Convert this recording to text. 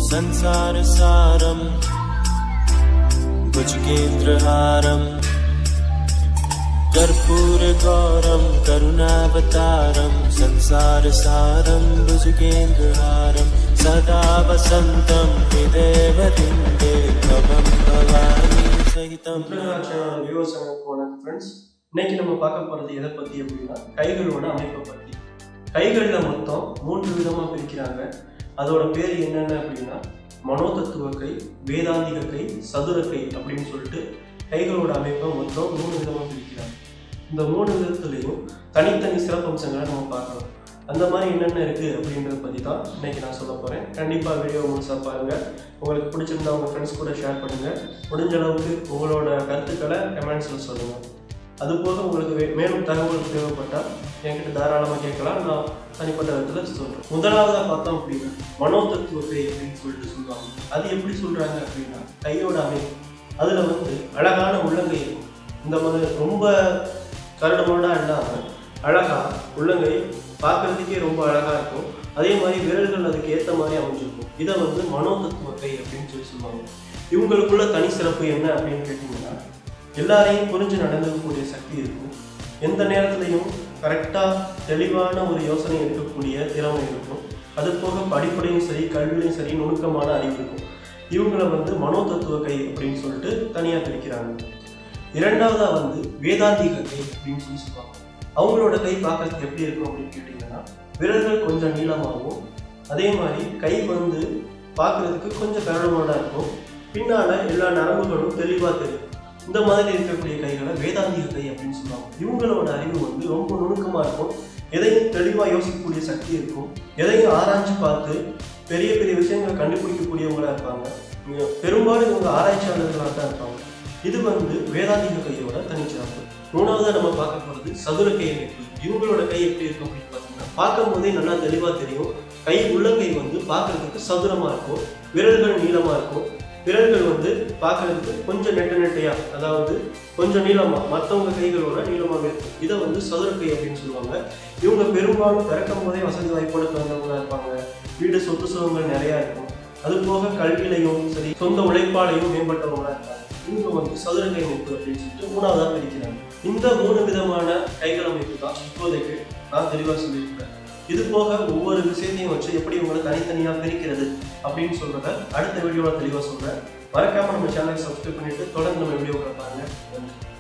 संसारसारं भुजगेन्द्रहारं कर्पूरगौरं करुणावतारं संसारसारं भुजगेन्द्रहारं सदा वसन्तं हृदयवृन्दे भवं भवानी सहितं फ्रेंड्स இன்னைக்கு நம்ம பார்க்க போறது எதை பத்தி அப்படினா கைகளோட அமைப்பை பத்தி. கைகள மொத்தம் 3 விதமா பிரிக்கிறாங்க. அதோட பேர் என்னென்ன அப்படினா மனோதத்துவ கை, வேதாந்திக கை, சதுர கை அப்படினு சொல்லிட்டு கைகளோட அமைப்பை மொத்தம் 3 விதமா பிரிக்கிறாங்க. இந்த 3 விதத்துலயும் தனித்தனி சிறப்பம்சங்களை நம்ம பார்க்கலாம். அந்த மாதிரி என்னென்ன இருக்கு அப்படின்றத பத்தி தான் இன்னைக்கு நான் சொல்ல போறேன். கண்டிப்பா வீடியோ முழுசா பாருங்க. உங்களுக்கு பிடிச்சிருந்தா உங்க ஃப்ரெண்ட்ஸ் கூட ஷேர் பண்ணுங்க. முடிஞ்ச அளவுக்கு உங்களோட கருத்துக்களை கமெண்ட்ஸ்ல சொல்லுங்க. அதுபோக உங்களுக்கு மேலும் தகவல் தேவைப்பட்டால் என்கிட்ட தாராளமாக கேட்கலாம். நான் தனிப்பட்ட விதத்தில் சொல்கிறேன். முதலாவதாக பார்த்தோம் அப்படின்னா மனோதத்துவ கை அப்படின்னு சொல்லிட்டு சொல்லுவாங்க. அது எப்படி சொல்கிறாங்க அப்படின்னா கையோட அமைப்பு அதில் அழகான உள்ளங்கை இருக்கும். இந்த மாதிரி ரொம்ப கரடுமுரடாக இல்லாமல் அழகாக உள்ளங்கை பார்க்குறதுக்கே ரொம்ப அழகாக இருக்கும். அதே மாதிரி விரல்கள் அதுக்கு ஏற்ற மாதிரி அமைஞ்சிருக்கும். இதை மனோதத்துவ கை அப்படின்னு சொல்லி சொல்லுவாங்க. இவங்களுக்குள்ள தனி சிறப்பு என்ன அப்படின்னு கேட்டிங்கன்னா எல்லாரையும் புரிஞ்சு நடந்துக்கக்கூடிய சக்தி இருக்கும். எந்த நேரத்துலையும் கரெக்டாக தெளிவான ஒரு யோசனை இருக்கக்கூடிய திறமை இருக்கும். அது போக படிப்படையும் சரி கல்வியிலையும் சரி நுணுக்கமான அறிவு இருக்கும். இவங்களை மனோதத்துவ கை அப்படின்னு சொல்லிட்டு தனியாக பிரிக்கிறாங்க. இரண்டாவதாக வேதாந்திக கை அப்படின்னு சொல்லி சொல்லுவாங்க. அவங்களோட கை பார்க்கறதுக்கு எப்படி இருக்கும் அப்படின்னு கேட்டிங்கன்னா விரல்கள் கொஞ்சம் நீளமாகவும் அதே மாதிரி கை பார்க்கறதுக்கு கொஞ்சம் கரடுமுரடாக இருக்கும். பின்னால் எல்லா நரம்புகளும் தெளிவாக தெரியும். இந்த மாதிரி இருக்கக்கூடிய கைகளை வேதாந்திக கை அப்படின்னு சொல்லுவாங்க. இவங்களோட அறிவு ரொம்ப நுணுக்கமாக இருக்கும். எதையும் தெளிவாக யோசிக்கக்கூடிய சக்தி இருக்கும். எதையும் ஆராய்ச்சி பார்த்து பெரிய பெரிய விஷயங்களை கண்டுபிடிக்கக்கூடியவங்களாக இருப்பாங்க. பெரும்பாலும் இவங்க ஆராய்ச்சியாளர்களாக தான் இருப்பாங்க. இது வேதாந்திக கையோட தனிச்சிறப்பு. மூணாவதாக நம்ம பார்க்க போகிறது சதுர கை அமைப்பு. இவங்களோட கை எப்படி இருக்கும் அப்படின்னு பார்த்தீங்கன்னா பார்க்கும் போதே நல்லா தெளிவாக தெரியும். கை உள்ளங்கை பார்க்கறதுக்கு சதுரமாக இருக்கும். விரல்கள் நீளமாக இருக்கும். விரல்கள் பார்க்கறதுக்கு கொஞ்சம் நெட்டையா, அதாவது கொஞ்சம் நீளமா, மற்றவங்க கைகளோட நீளமாக இருக்கும். இதை சதுர கை அப்படின்னு சொல்லுவாங்க. இவங்க பெரும்பாலும் பிறக்கும் போதே வசதி வாய்ப்போட பிறந்தவங்களா இருப்பாங்க. வீடு சொத்து சுகங்கள் நிறையா இருக்கும். அது போக கல்வியிலையும் சரி சொந்த உழைப்பாலையும் மேம்பட்டவங்களா இருப்பாங்க. இவங்க சதுர கை அமைப்பு அப்படின்னு சொல்லிட்டு மூணாவதாக பிரிக்கிறாங்க. இந்த 3 விதமான கைகள் அமைப்பு தான் இப்போதைக்கு நான் தெளிவாக சொல்லியிருக்கிறேன். இது போக ஒவ்வொரு விஷயத்தையும் வச்சு எப்படி உங்களை தனித்தனியாக பிரிக்கிறது அப்படின்னு சொல்றத அடுத்த வீடியோவில் தெளிவாக சொல்றேன். மறக்காம நம்ம சேனலை சப்ஸ்கிரைப் பண்ணிட்டு தொடர்ந்து நம்ம வீடியோவை பாருங்க.